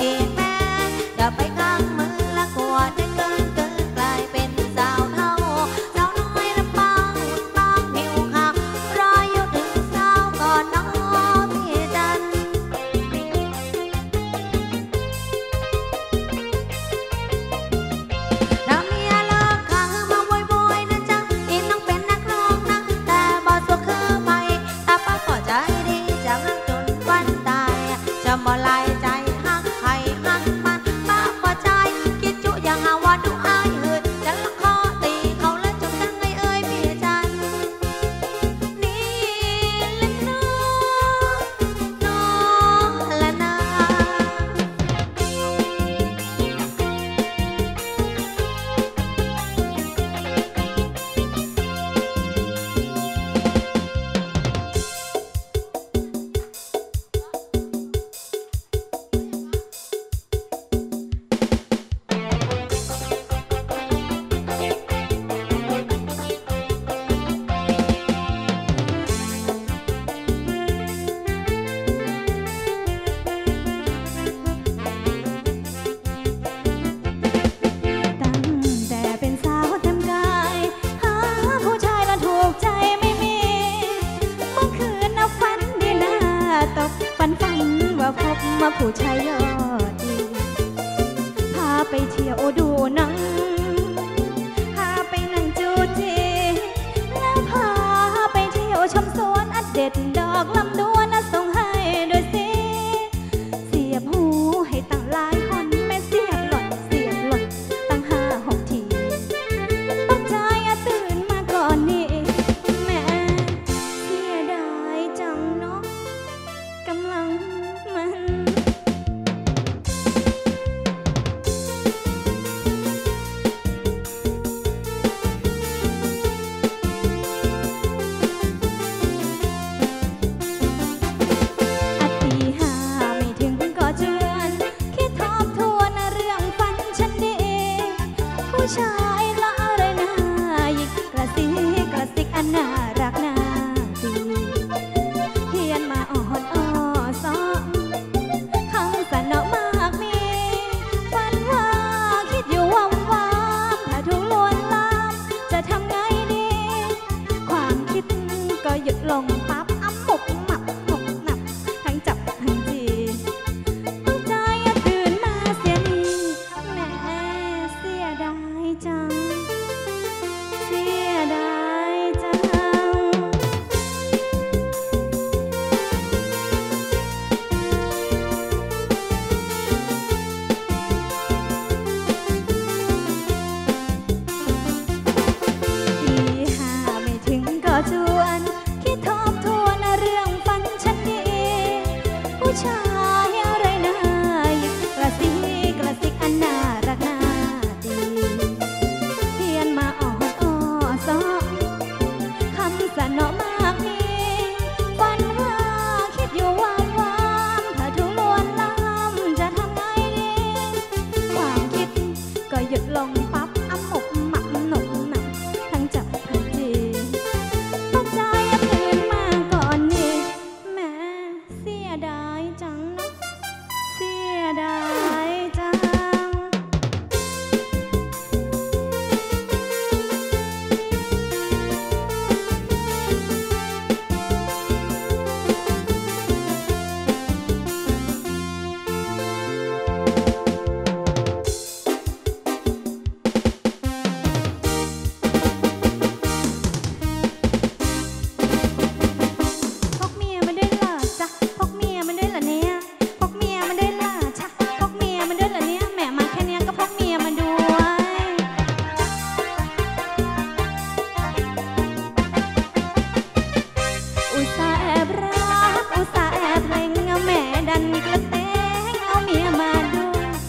อีกแม่อย่าไปข้างมือละกลัวจะเกินกลายเป็นสาวเท่าสาวน้อยลำบากต้องหิวข้าวรออยู่ถึงเช้าก่อนน้องพี่จันถ้าเมียเลิกข้างมาโวยๆนะจ๊ะอีน้องเป็นนักร้องนะแต่บ่สวยคือไปแต่ป้าก็ใจดีจะรักจนวันตายจะบ่ลายใจหักใครหักมันป้าบ่ใจคิดจุอย่างหาว่าดูอายเหินจะละคอตีเขาและจบกันไงเอ่ยพี่จันนี่แหละน้องละนา ตั้งแต่เป็นสาวทำกายหาผู้ชายแล้วถูกใจไม่มีเมื่อคืนน่ะฝันดีหน้าตกฝันว่าพบมาผู้ชายยอดดีพาไปเที่ยวดูหนังพาไปนั่งจูจีแล้วพาไปเที่ยวชมสวนอัดเด็ดดอกลำดวนน่ะส่งให้โดยสิเสียบหูให้ตั้งหลายคนแม่เสียบหล่อนตั้ง5-6 ทีตกใจตื่นมาก่อนนี่แม่เสียดายจังเนาะกำลังมัน ดันกระเตงเอาเมียมาด้วย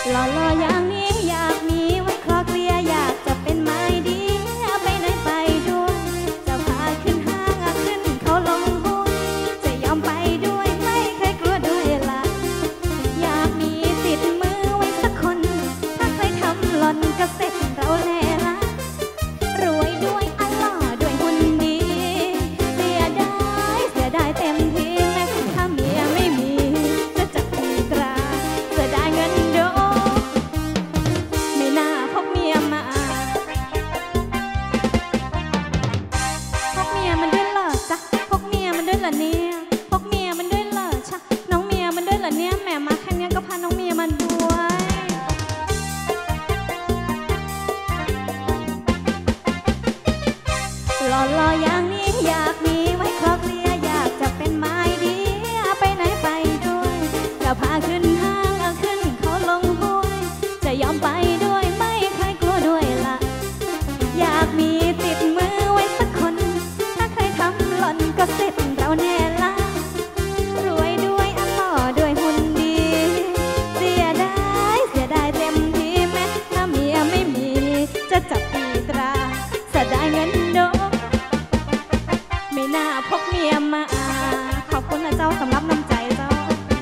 หล่อๆอย่างนี้อยากมีไว้คลอเคลียอยากจะเป็นไม้ดีไปไหนไปด้วยจะพาขึ้นห้างขึ้นเขาลงห้วยจะยอมไปด้วยไม่เคยกลัวด้วยล่ะอยากมีติดมือไว้สักคนถ้าใครทำหล่นก็เสร็จเราแน่ละรวยด้วยอัลลอฮ์ด้วยหุ่นดีเสียดายเต็มที่แม้ถ้าเมียไม่มีจะจับตีตราเสียดายเงินโดไม่น่าพกเมียมาพกเมียมันด้วยเหรอจ๊ะพกเมียมันด้วยเหรอเนี่ยพกเมียมันด้วยเหรอชะน้องเมียมันด้วยเหรอเนี่ยแหมมาแค่นี้ก็พาน้องเมียมันด้วยหล่อๆอย่างนี้อยากมีไว้คลอเคลียอยากจะเป็นไม้ดีไปไหนไปด้วยจะพาขึ้นห้างขึ้นเขาลงห้วยจะยอมไปด้วยไม่เคยกลัวด้วยล่ะอยากมีติดมือไว้สักคนถ้าใครทำหล่นก็เสร็จเราแน่ละรวยด้วยอัลลอฮ์ด้วยหุ่นดีเสียดายเต็มที่แม้ถ้าเมียไม่มีจะจับตีตราเสียดายเงินโดไม่น่าพกเมียมาขอบคุณนะเจ้าสำหรับน้ำใจเจ้า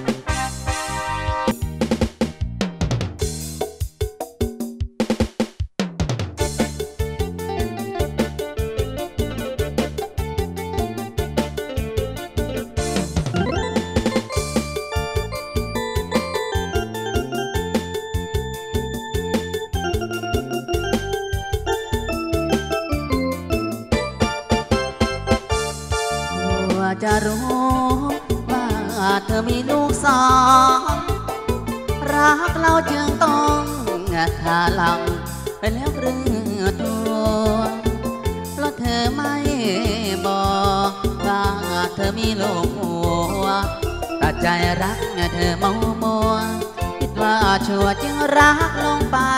จะรู้ว่าเธอมีลูกสองรักเราจึงต้องขาลังไปแล้วครึ่งตัวเพราะเธอไม่บอกว่าเธอมีลูกหัวตัดใจรักเธอมัวคิดว่าชัวร์จึงรักลงไป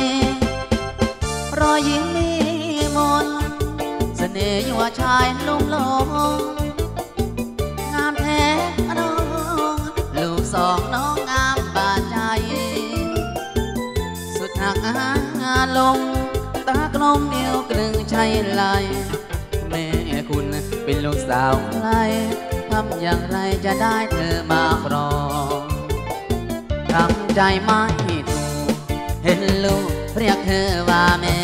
รอยยิ้มมีมนต์เสน่ห์ยั่วชายลุ่มหลงแท้น้องลูกสองน้องงามบาดใจสุดหักลงตากลมเดียวกลึงใจไหลแม่คุณเป็นลูกสาวใครทำอย่างไรจะได้เธอมาครองทำใจไม่ถูกเห็นลูกเรียกเธอว่าแม่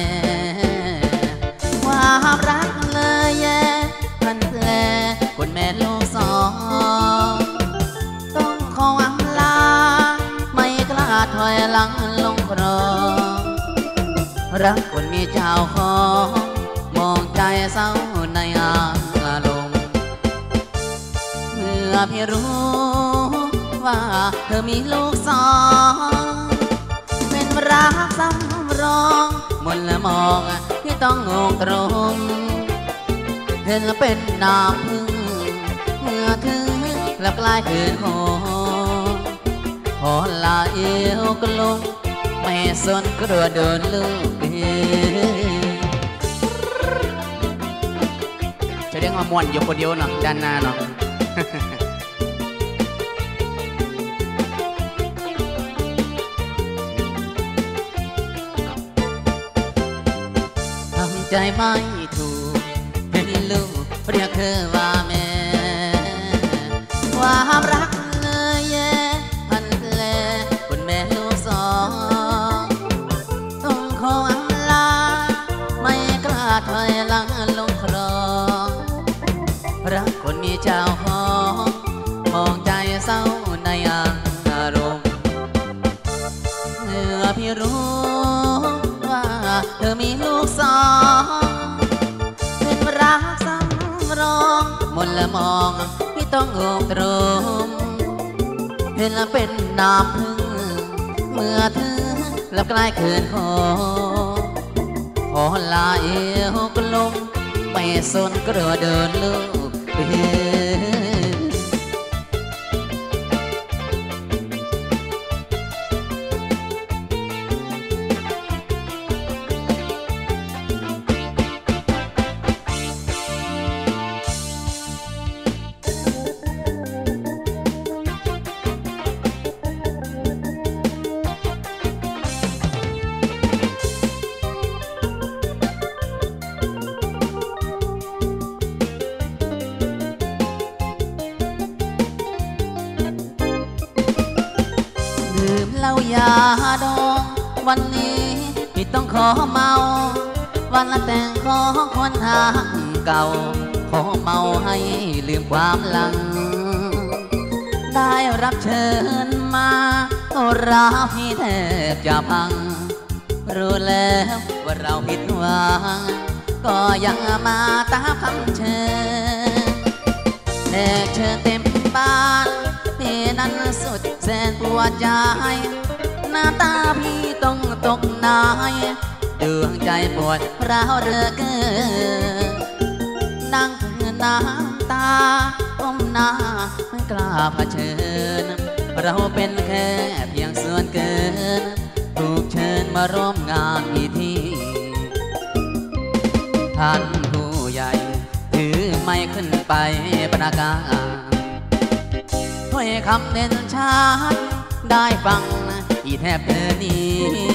ความรักเลยแย่พันแผลคนแม่ลูกสองต้องขออำลาไม่กล้าถอยหลังลงครองรักคนมีเจ้าของมองใจเศร้าในอารมณ์เมื่อพี่รู้ว่าเธอมีลูกสองเป็นรักสำรองมนละมองที่ต้องงงตรงเห็นเป็นน้ำพึ่งเมื่อถึงแล้วกลายคืนหงขอลาเอวกลงไม่สนกลัวโดนลูกจะเรียกว่ามวนอยู่คนเดียวเนาะด้านหน้าเนาะทำใจไม่ถูกเห็นลูกเรียกเธอว่าแม่ความรักเลยแย่พันแผลคนแม่ลูกสองต้องขออำลาไม่กล้าถอยหลังลงครองรักคนมีเจ้าของมองใจเศร้าในอารมณ์เมื่อพี่รู้ว่าเธอมีลูกสองเป็นรักสำรองมนละมองที่ต้องโอบตรงเห็นแล้วเป็นน้ำพึ่งเมื่อถึงแล้วใกล้คืนขอลาเอวกลมไม่สนกลัวเดินลูกไปวันนี้พี่ต้องขอเมาวันละแต่งขอคนหาเก่าขอเมาให้ลืมความหลังได้รับเชิญมาราพี่แทบจะพังรู้แล้วว่าเราผิดหวังก็ยังมาตามคำเชิญแขกเชิญเต็มบ้านพี่นั้นสุดแสนปวดใจหน้าตาพี่ต้องตกนายดวงใจปวดร้าวเหลือเกินนั่งคือน้ำตาก้มหน้าไม่กล้าเผชิญเราเป็นแค่เพียงส่วนเกินถูกเชิญมาร่วมงานพิธีท่านผู้ใหญ่ถือไม่ขึ้นไปประกาศถ้อยคำเด่นชัดได้ฟังที่แทบเธอนี้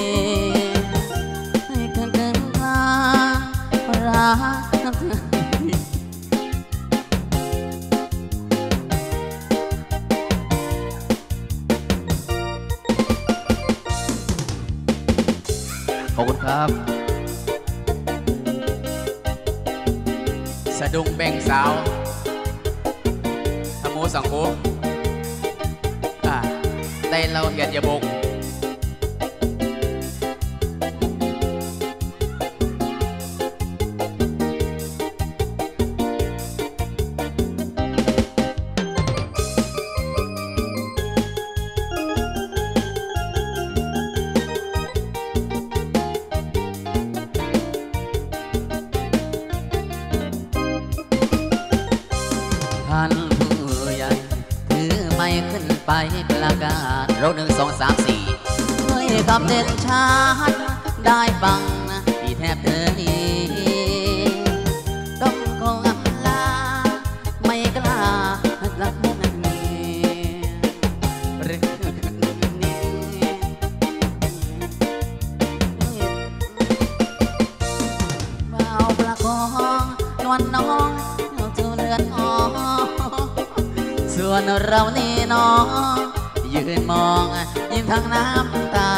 ให้เกินกลางรักเธอขอบคุณครับสะดุ้งแบ่งสาวทำโมสังโฆได้เราเหียดยาบกท่านผู้ใหญ่ถือไม่ขึ้นไปประกาศเรา1 2 3 4เฮ้ยคำเด่นชัดได้ฟังที่แทบเธอนี้ต้องคงอำลาไม่กล้ารักนั้นนี้หรือนี้เบาประคองนวลน้องจูเลือนอ่อนส่วนเรานี่น้องยืนมองยิ้มทั้งน้ำตา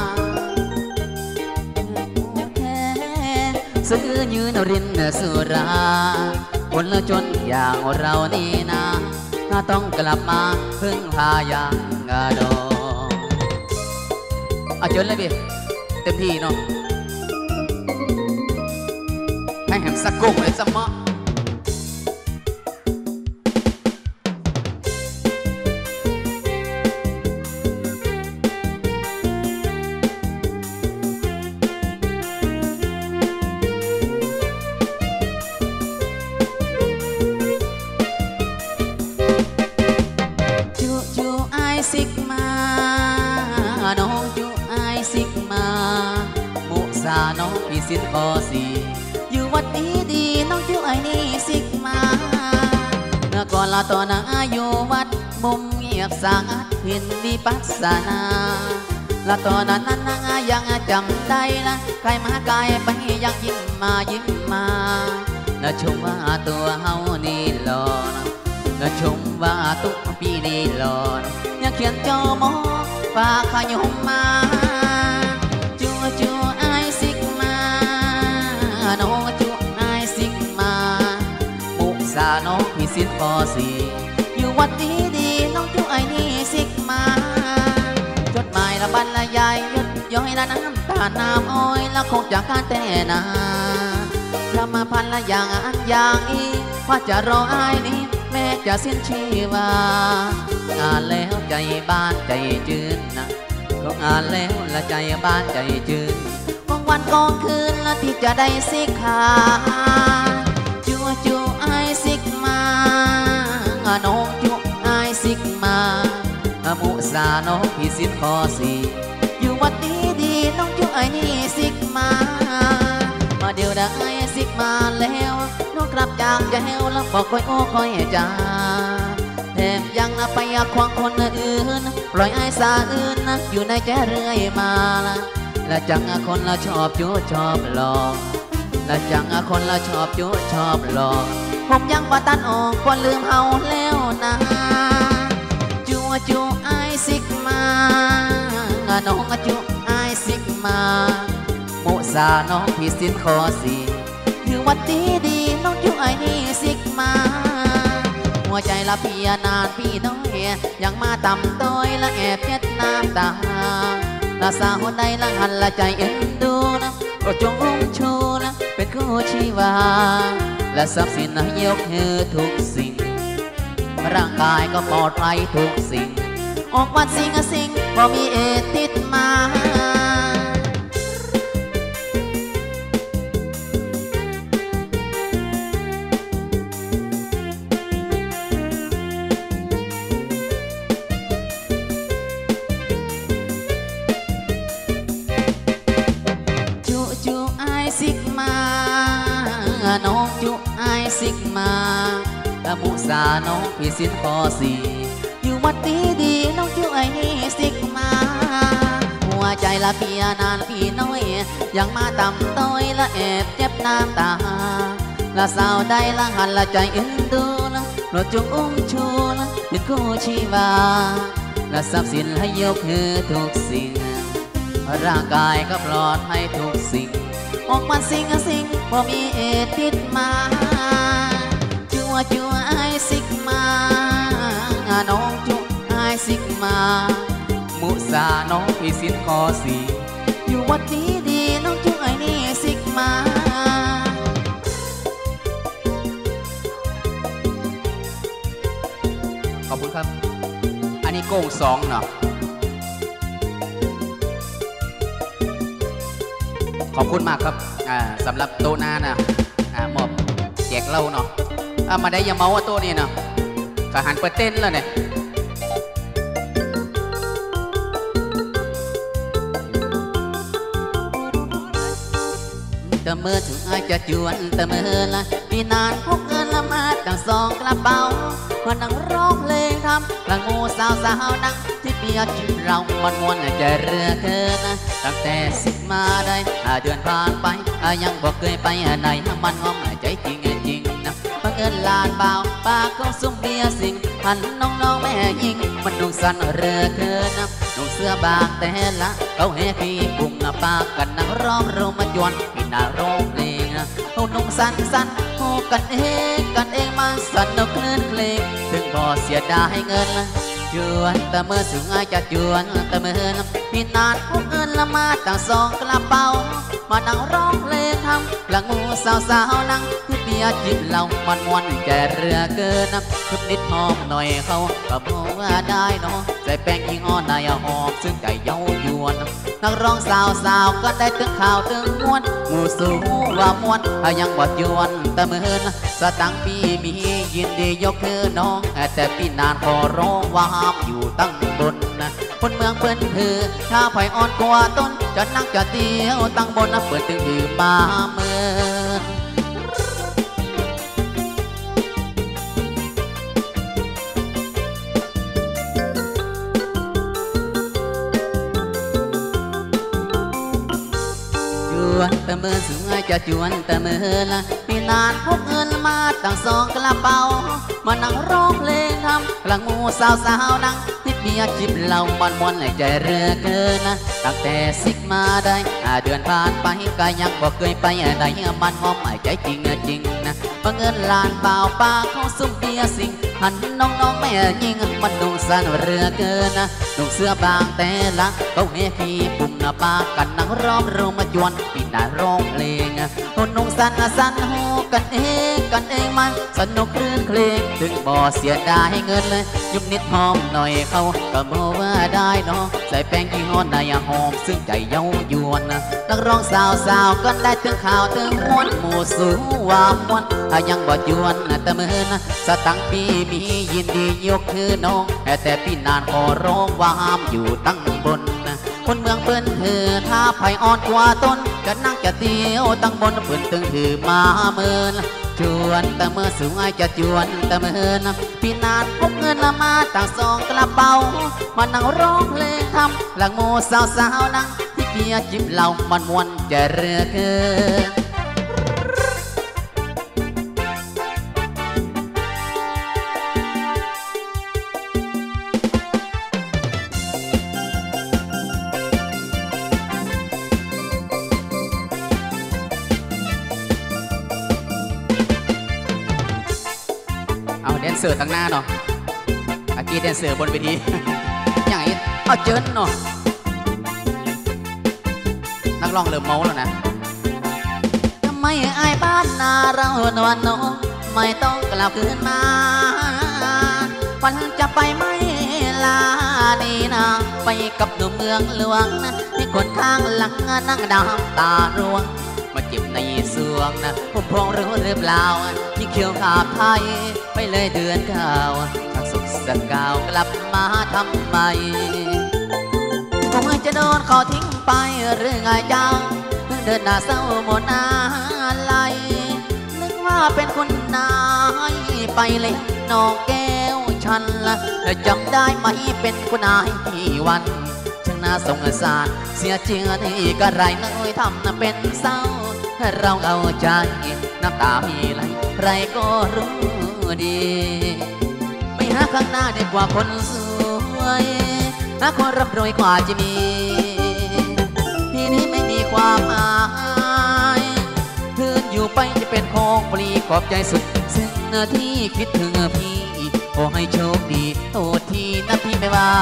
แค่ซื้อยืนรินสุราคนละจนอย่างเรานี่นะต้องกลับมาพึ่งพาอย่างดองจนเลยพี่เต็มที่เนาะให้แหมสักกุ้งเลยสมอซิกมาน้องจูไอซิกมามุสาน้องพี่สินปอสีอยู่วัดนี้ดีน้องจูไอนี่ซิกมาเมื่อก่อนละตอนนั้นอยู่วัดมุมเงียบสงัดเห็นมีปัสนาละตอนนั้นยังจำได้นะใครมาไกลไปยังยิ้มมาและชมว่าตัวเฮานี่หล่อและชมว่าตุ๊กปีนี่หล่อยังเขียนจอมอฝากขยมมาจูไอซิกมาน้องจูไอซิกมามุกษาน้องพี่สินปอสีอยู่วัดนี้ดีน้องจูไอนี่ซิกมาจดหมายละบรรยายยดย้อยละน้ำตาน้ำอ้อยละคงจากการแต่นาทำมาพันละอย่างอีว่าจะรอไอ้นี้แม่จะสิ้นชีวางานแล้วใจบ้านใจจืดนะก็งานแล้วละใจบ้านใจจืดของวันกองคืนละที่จะได้สิขาจูไอซิกมาน้องจูไอซิกมามุสาน้องพี่สินปอสีอยู่วัดนี้ดีน้องจูไอนี่ซิกมาเดี๋ยวได้ซิกมาแล้วน้องกลับจากแก้วแล้วบอกคอยโอ้คอยจ้าแถมยังไปควงคนอื่นปล่อยไอ้สาอื่นอยู่ในใจเรื่อยมาและจังคนละชอบจูชอบหลอกและจังคนละชอบจูชอบหลอกผมยังว่าตันออกควรลืมเฮาแล้วนะจูไอซิกมาน้องจูไอซิกมาโมสาน้องพี่สินขอสีอยู่วัดดีดีน้องอยู่ไอ้นี่สิกมาหัวใจละพี่นานพี่น้อยยังมาต่ำต้อยละแอบเจ็ดน้ำตาละสาวใดละหันละใจเอ็นดูนะโปรดจงอุ้มชูนะเป็นคู่ชีวาและทรัพย์สินนะยกให้ทุกสิ่งร่างกายก็ปลอดภัยทุกสิ่งออกวัดสิ่งบ่มีเอติดมาจุไอซิกมาน้องจุไอซิกมาละมุสาน้องพี่สินขอสีอยู่วัดดีดีน้องจุไอนี่ซิกมาหัวใจละพี่นานพี่น้อยยังมาต่ำต้อยละแอบเจ็บน้ำตาละสาวใดละหันละใจเอ็นดูนะโปรดจงอุ้มชูนะเป็นคู่ชีวาและทรัพย์สินให้ยกให้ทุกสิ่งร่างกายก็ปลอดภัยทุกสิ่งออกมาสิ่งบ่มีเอติดมาจัวไอซิกมาน้องจุไอซิกมามุสาน้องพี่สินขอสีอยู่วัดดีดีน้องจุไอนี่ซิกมาขอบคุณครับอันนี้โก้งสองเนาะขอบคุณมากครับสำหรับโตหน้านะมอบแจกเหล้าเนาะมาได้ยาเมาว่าโตนี่เนาะกะหันเปิดเต้นแล้วเนี่ยแต่เมื่อถึงอาจจะจวนแต่เมื่อละพี่นานพกเงินละมาตั้งสองกระเป๋าพอนั่งร้องเพลงทำกลางงูสาวนั่งที่เปียกจิบเรามันมวนใจเรือเธอนะตั้งแต่สิบมาได้เดือนผ่านไปยังบอกเคยไปไหนมันงอมใจจริงนะบังเอิญลานเบาปากเขาซุ่มเบียสิงหันน้องแม่ยิงมันนุ่งสั้นเรือเธอนะนุ่งเสื้อบางแต่ละเขาเฮพี่ปุ่งปากกันนั่งร้องโรมาจวนพี่นาร้องเพลงนะเขานุ่งสั้นโหกันเองมาสั่นเอาคลื่นเพลงถึงบ่เสียดายเงินจวนแต่เมื่อสูงอาจจะจวนแต่เมื่อพี่นานพกเงินละมาตั้งสองกระเป๋ามานั่งร้องเพลงทำกลางงูสาวนั่งที่เบียร์จิบเหล้ามันมวนใจเรือเกินทุกนิดหอมหน่อยเขาก็บอกว่าได้เนาะใส่แป้งยี่ห้อในหอมซึ่งใจเย้ายวนนักร้องสาวก็ได้ตึงข่าวตึงม้วนหมู่สู่ว่ามวนยังบอดยวนแต่เมื่อสตังพี่มียินดียกเธอน้องแต่พี่นานขอร้องว่าห้ามอยู่ตั้งบนคนเมืองเปิ้นคือถ้าไผ่อ่อนกว่าต้นจะนั่งจะเตี้ยวตั้งบนเปิดตึงถือมาเมืองจวนแต่เมื่อสูงจะจวนแต่เมื่อละพี่นานพกเงินมาตั้งสองกระเป๋ามานั่งร้องเพลงทำกลางหมู่สาวนั่งเบียร์จิบเหล้ามันมวนใจเรือเกินนะตั้งแต่สิกมาได้เดือนผ่านไปก็ยังบอกเคยไปไหนมันงอมใจจริงนะบังเอิญลานเบาปากเขาซุ่มเบียร์สิงหันน้องแม่ยิงมันนุ่งสั้นเรือเกินนะนุ่งเสื้อบางแต่ละเขาเฮพี่ปุ่มปากกันนั่งร้องโรมาจวนปีนาร้องเพลงคนนุ่งสั้นหูกันเองมันสนุกคลื่นเพลงถึงบ่เสียดายเงินเลยยุบนิดหอมหน่อยเขาก็บอกว่าได้เนาะใส่แป้งยี่ห้อในหอมซึ่งใจเย้ายวนนักร้องสาวก็ได้ถึงข่าวถึงม้วนหมู่สู่ว่ามวนยังบ่ยวนแต่เมื่อนะสตังพี่มียินดียกคือน้องแต่พี่นานขอร้องว่าห้ามอยู่ตั้งบนคนเมืองเปิ้นคือถ้าไผ่อ่อนกว่าต้นจะนั่งจะเตี้ยวตั้งบนเปิ้นตึงถือมาเมินจวนแต่เมื่อสูงจะจวนแต่เมื่อพี่นานพกเงินละมาตั้งสองกระเป๋ามานั่งร้องเพลงทำหลังโมสาวนั่งที่เบียร์จิบเหล้ามันมวนใจเรือเกินเเซอร์ตั้งหน้าเนาะอากีแดนเซอร์บนเวที อย่างนี้เอาเจินเนาะนักร้องเริ่มเมาแล้วนะทำไมไอ้บ้านนาเรานวลโนไม่ต้องกลับคืนมาวันจะไปไม่ลานี่นะไปกับหนุ่มเมืองหลวงนะที่คนข้างหลังนั่งน้ำตาร่วงมาเจ็บในสวงนะผมพองรู้หรือเปล่าที่เขียวขาไทยไปเลยเดือนเก้าทางสุขสักกาวกลับมาทำไมคงจะโดนเขาทิ้งไปหรือไงเจ้าเดินหน้าเศร้าหมดหน้าไหลนึกว่าเป็นคนนายไปเลยน้องแก้วฉันละจำได้ไหมเป็นคนนายที่วันช่างน่าสงสารเสียเจือนี่ก็ไรเลยทำน่ะเป็นเศร้าเราเอาใจน้ำตามีไหลใครก็รู้ดีไม่หาข้างหน้าดีกว่าคนสวยหาคนร่ำรวยกว่าจะมีที่นี้ไม่มีความหมายคืนอยู่ไปจะเป็นของปลีขอบใจสุดซึ่งที่คิดถึงพี่ขอให้โชคดีโทษทีนะพี่ไม่ว่า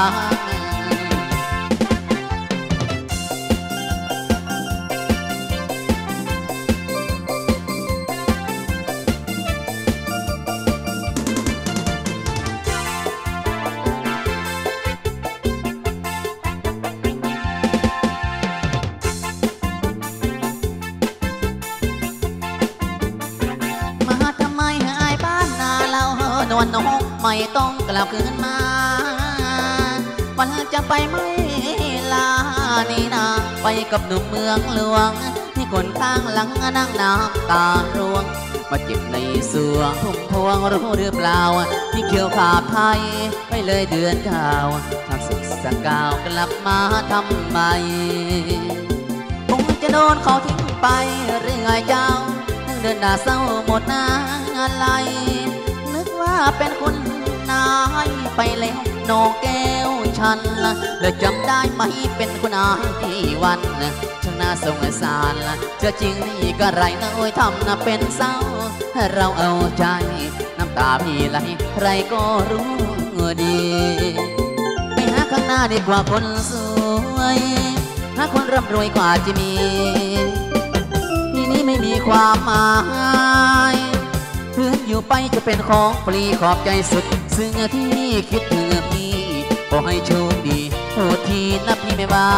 นวลน้องไม่ต้องกลับคืนมาวันจะไปไม่ลานี่นาไปกับหนุ่มเมืองหลวงที่คนข้างหลังนั่งน้ำตาร่วงมาเจ็บในสวงพุ่มพวงรู้หรือเปล่าที่เขียวขาไทยไปเลยเดือนเก้าทางสุขสักกาวกลับมาทำไมคงจะโดนเขาทิ้งไปหรือไงเจ้าเดินหน้าเศร้าหมดหน้าอะไรว่าเป็นคนนายไปแล้วน้องแก้วฉันละแล้วจำได้ไหมเป็นคนนายที่วันช่างน่าสงสารละเจอจริงนี่ก็ไรนะโอ้ยทำน่ะเป็นเศร้าเราเอาใจน้ำตาพี่ไหลใครก็รู้ดีไปหาข้างหน้าดีกว่าคนสวยหาคนร่ำรวยกว่าจะมีที่นี้ไม่มีความหมายเพื่อนอยู่ไปจะเป็นของปลีขอบใจสุดซึ่งที่คิดถึงพี่ขอให้โชคดีโทษทีนะพี่ไม่ว่า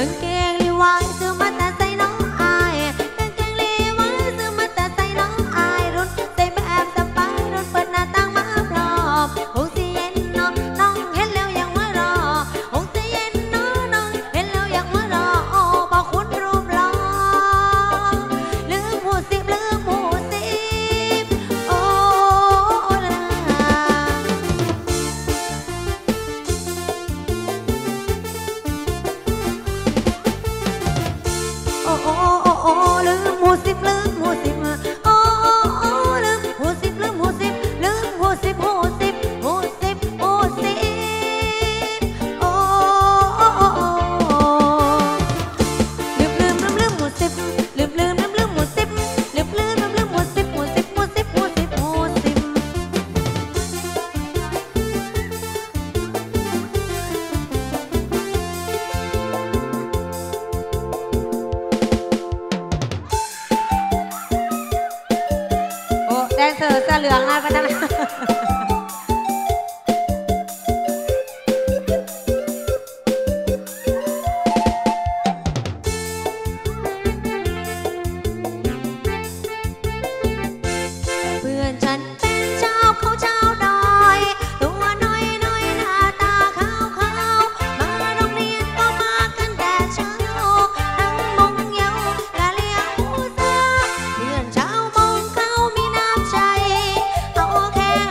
างเกงลีวายซื้อมาแต่ใส่น้องอายกางเกงลีวายซื้อมาแต่ใส่น้องอายรุ่นใส่แบบสบายรุ่นเปิดหน้าต่างมาพร้อมคงสิเย็นเนาะน้องเห็นแล้วยังว่ารอคงสิเย็นเนาะน้องเห็นแล้วยังว่ารอโอ้บอกคุณรูปหล่อลืมหูสิบลืมหูสิบโอ้ละ โอ้โอ้โอ้โอ้ลืมหูสิบลืมหูสิบโอ้โอ้โอ้ลืมหูสิบลืมหูสิบลืมหูสิบหูสิบหูสิบหูสิบโอ้โอ้โอ้ลืมลืมลืมลืมหูสิบลืมลืมลืมลืมหูสิบลืมลืมลืมลืมหูสิบหูสิบหูสิบหูสิบหูสิบ โอ้แดนเซอร์เสื้อเหลืองนะพนัก เพื่อนฉันเป็นเจ้าเขาเจ้าดอยตัวน้อยน้อยหน้าตาขาวขาวมาโรงเรียนก็มากันแต่เช้าทั้งมงเยาวและเลี้ยงผู้สาเพื่อนชาวมงเขามีน้ำใจเอาแค่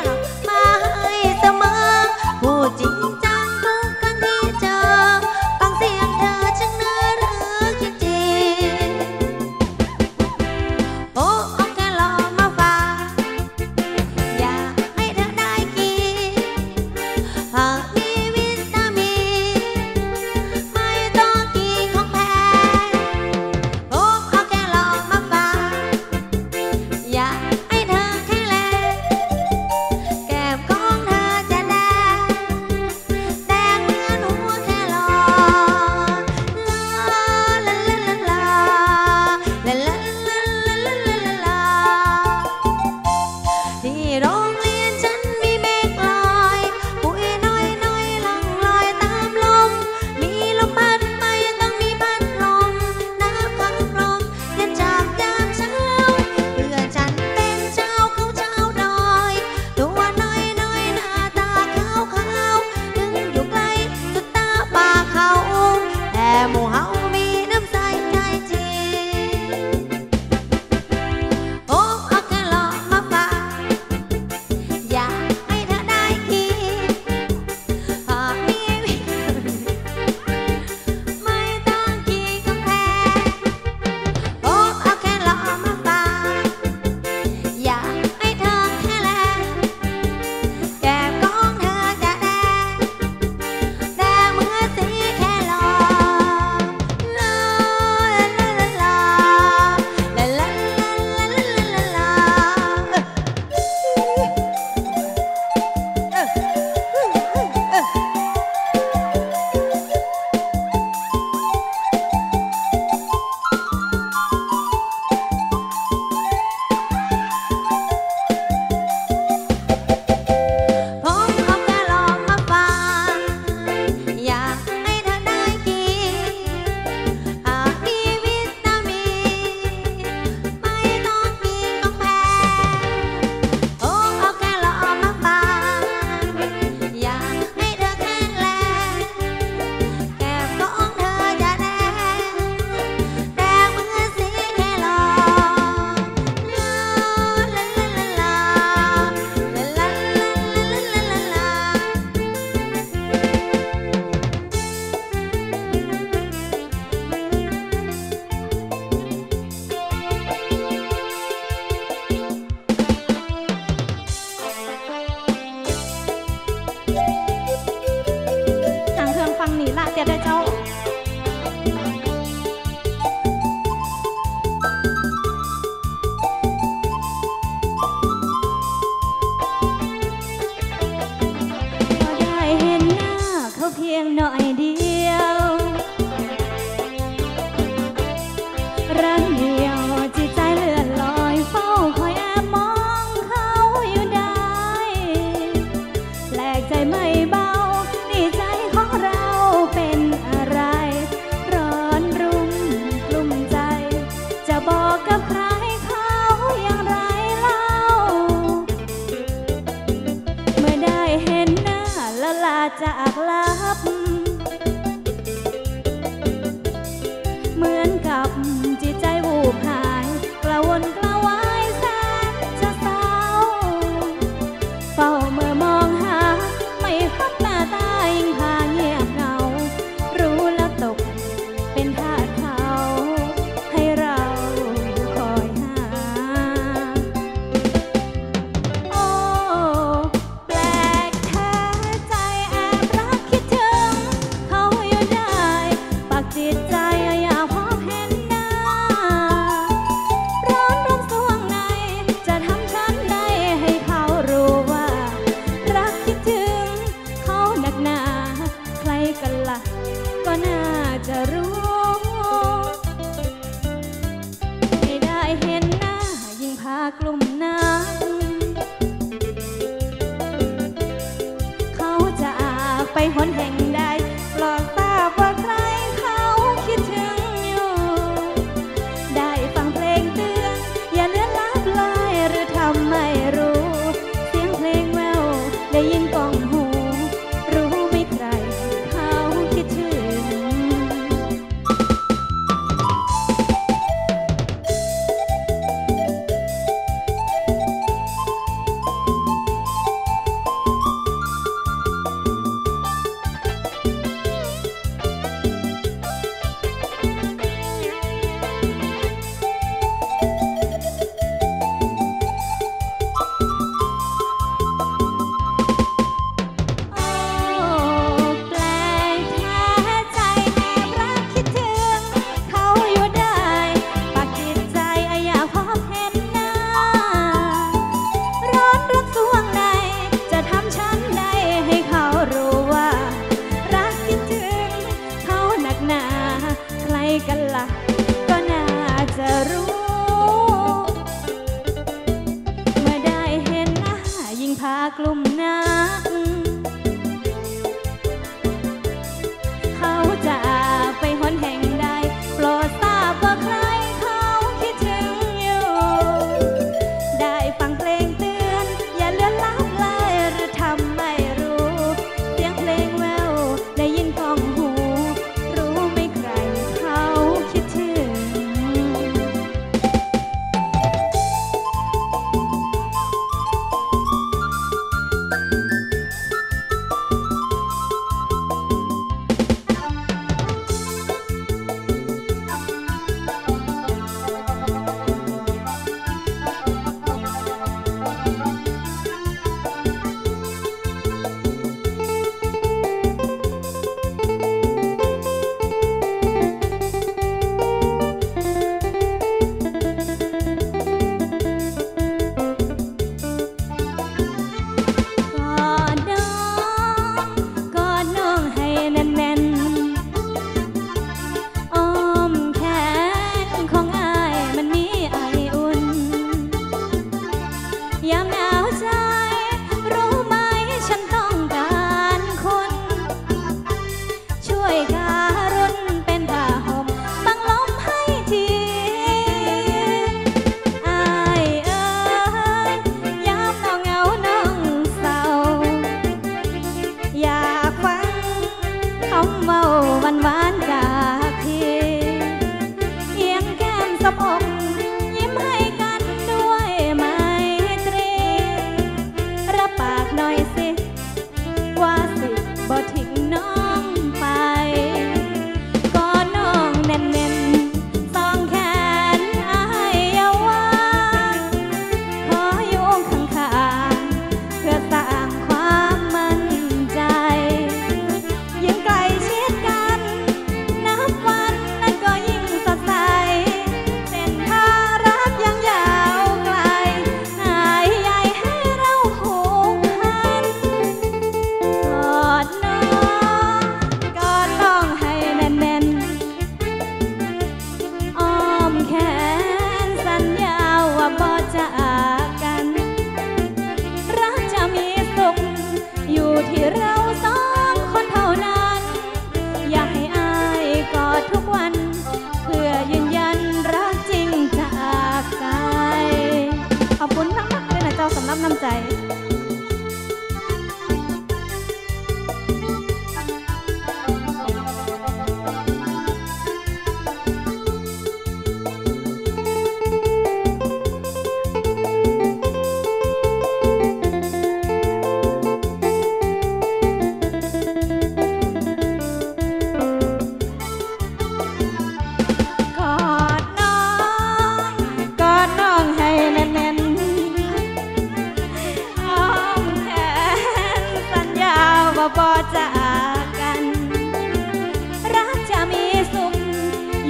อยากพบเห็นหน้าร้อนร้อนสวงในจะทำฉันได้ให้เขารู้ว่ารักคิดถึงเขาหนักหนาใครกันล่ะก็น่าจะรู้ไม่ได้เห็นหน้ายิ่งพากลุ่มหน้าเขาจะไปหนแห่งใดปลอกทราบว่าใครเขาคิดถึงอยู่ได้ฟังเพลงเตือนอย่าเลื่อนลับลอยหรือทำไม่รู้เสียงเพลงแววได้ยินก้องหูรู้ไหมใครเขาคิดถึงกันล่ะก็น่าจะรู้เมื่อได้เห็นหน้ายิ่งพากลุ่มหน้าเขาจะไปหนแห่งใดโปรดทราบว่าใครเขาคิดถึงอยู่ได้ฟังเพลงเตือนอย่าเลื่อนลับเลยหรือทำไม่รู้เสียงเพลงแววได้ยินก้องหูรู้ไหมใครเขา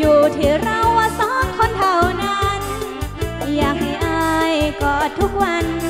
อยู่ที่เราว่าสองคนเท่านั้นอยากให้อายกอดทุกวัน